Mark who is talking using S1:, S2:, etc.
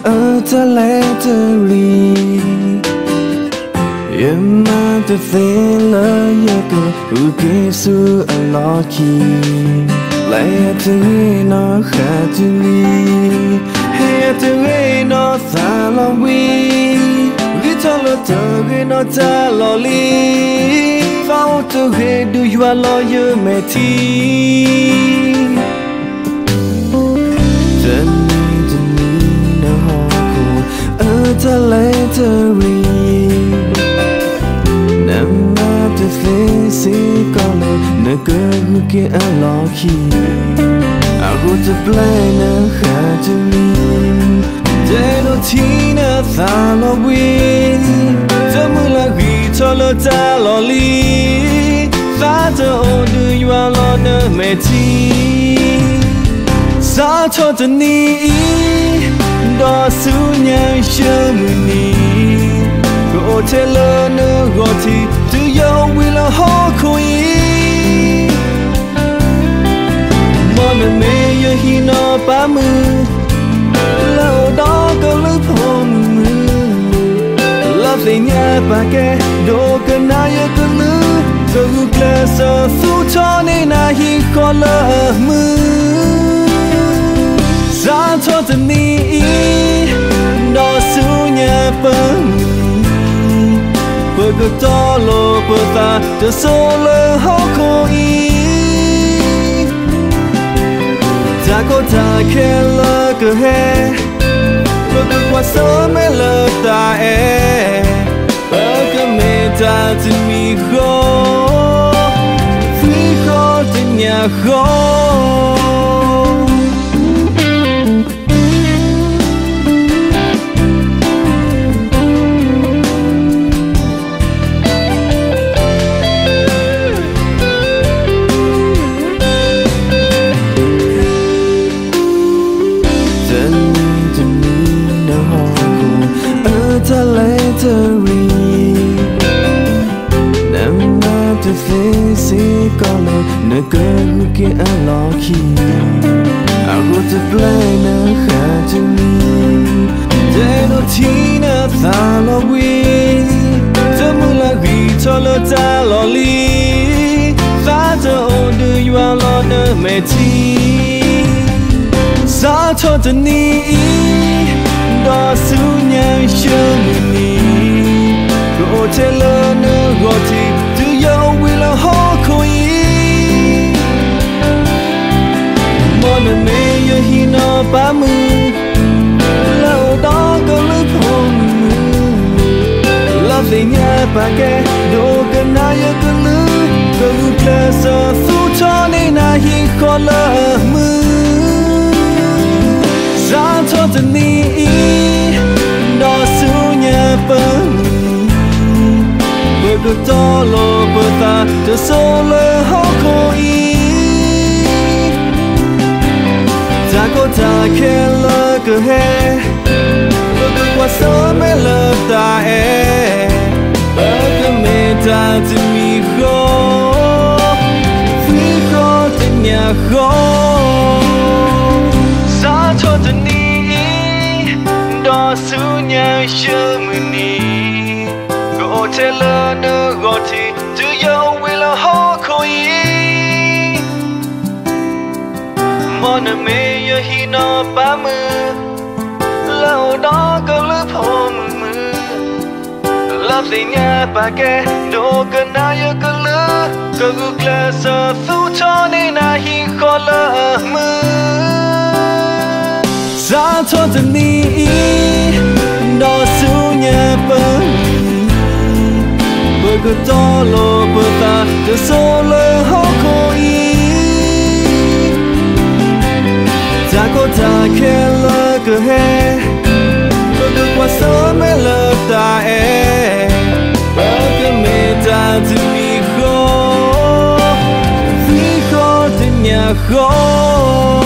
S1: ở ta lẽ ta li em mà ta thế là ya cơ u kê su a lo chi lẽ ta nghe nó khá tu li hay ta nghe nó xa lo vi vì cho lo ta nghe nó ta lo li phao ta nghe du yua lo ye mẹ thi ta lấy ta ri nằm mơ ta thấy si con này nơi cơ gu kia ăn lo khi gu ta play na khá tu min để nó thi na ta lo vi ta mưa là vì cho lo ta lo li ta ta ô đưa vào lo nơ mẹ thi sao cho ta ni đó su nhang chờ muni có thể lỡ nữa gọi thì tự yêu vì là họ khôi mà mẹ giờ khi nó ba mươi lâu đó có lúc hôm mưa love để nhà bà kê đồ cần ai giờ cần lứa giờ gục sợ su cho nên ai khi có lỡ mưa ra cho tình đi đó su nhà bờ bờ cơ to lô bờ ta cho số lơ hó khô y ta có ta khe lơ cơ he bờ cơ qua sớm mẹ lơ ta e bờ cơ mẹ ta tình mi khó phi khó tình nhà khó ta lấy ta ri nằm mơ ta thấy si con này nơi cơ gu kia ăn lo khi gu ta play na khá tu min để nó thi na ta lo vi ta mưa là vì cho lo ta lo li ta ta ô đưa vào lo nơ mẹ thi sao cho ta ni đó su nhang chờ muni có thể lỡ nữa gọi thì tự yêu vì là họ khôi mà mẹ giờ khi nó ba mươi lâu đó có lúc hôm love để nhà bà kê đồ cần ai giờ cần lứa cần kề giờ su cho nên ai khi khó lỡ mưa ra cho tình đi đó su nhà bờ bờ cơ to lô bờ ta cho số lơ hó khô y ta có ta khe lơ cơ he bờ cơ qua sớm mẹ lơ ta e bờ cơ mẹ ta tình mi khó phi khó tình nhà khó xa cho tình đi đó su nhang chờ muni có thể lỡ nữa gọi thì tự yêu vì là họ khôi mà mẹ giờ khi nó ba mươi lâu đó có lúc hôm mưa love để nhà bà kê đồ cần ai giờ cần lứa có gục là sợ su cho nên ai khi khó lỡ mưa ra cho tình đi đó su nhà bờ bờ cơ to lô bờ ta cho số lơ hó khô y ta có ta khe lơ cơ he bờ cơ qua sớm mẹ lơ ta e bờ cơ mẹ ta tình mi khó phi khó tình nhà khó